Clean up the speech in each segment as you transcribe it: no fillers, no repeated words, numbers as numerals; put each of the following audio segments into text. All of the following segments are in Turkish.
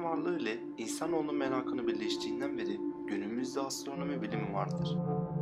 Gezegenin varlığı ile insanoğlunun merakını birleştiğinden beri günümüzde astronomi bilimi vardır.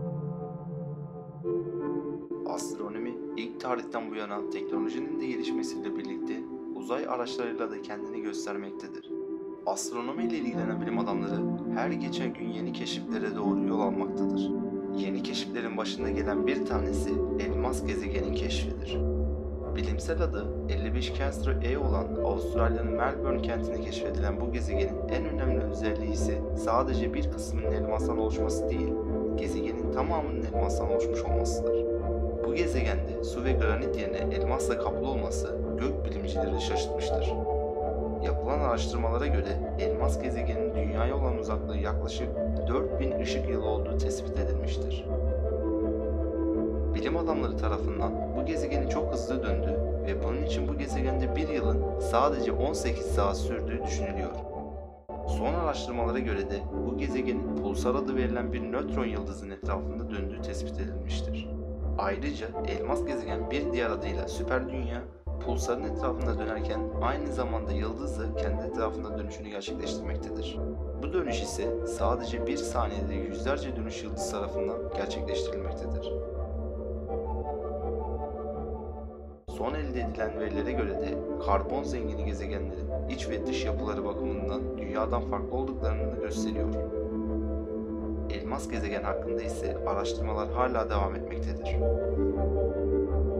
Astronomi ilk tarihten bu yana teknolojinin de gelişmesiyle birlikte uzay araçlarıyla da kendini göstermektedir. Astronomi ile ilgilenen bilim adamları her geçen gün yeni keşiflere doğru yol almaktadır. Yeni keşiflerin başında gelen bir tanesi Elmas gezegenin keşfidir. Bilimsel adı 55 Cancer A olan Avustralya'nın Melbourne kentinde keşfedilen bu gezegenin en önemli özelliği ise sadece bir kısmının elmastan oluşması değil, gezegenin tamamının elmastan oluşmuş olmasıdır. Bu gezegende su ve granit yerine elmasla kaplı olması gökbilimcileri şaşırtmıştır. Yapılan araştırmalara göre elmas gezegenin dünyaya olan uzaklığı yaklaşık 4000 ışık yılı olduğu tespit edilmiştir. Bilim adamları tarafından bu gezegenin çok hızlı döndüğü ve bunun için bu gezegende bir yılın sadece 18 saat sürdüğü düşünülüyor. Son araştırmalara göre de bu gezegenin pulsar adı verilen bir nötron yıldızın etrafında döndüğü tespit edilmiştir. Ayrıca elmas gezegen bir diğer adıyla süper dünya, pulsarın etrafında dönerken aynı zamanda yıldız da kendi etrafında dönüşünü gerçekleştirmektedir. Bu dönüş ise sadece bir saniyede yüzlerce dönüş yıldız tarafından gerçekleştirilmektedir. Son elde edilen verilere göre de karbon zengini gezegenlerin iç ve dış yapıları bakımından dünyadan farklı olduklarını da gösteriyor. Elmas gezegen hakkında ise araştırmalar hala devam etmektedir.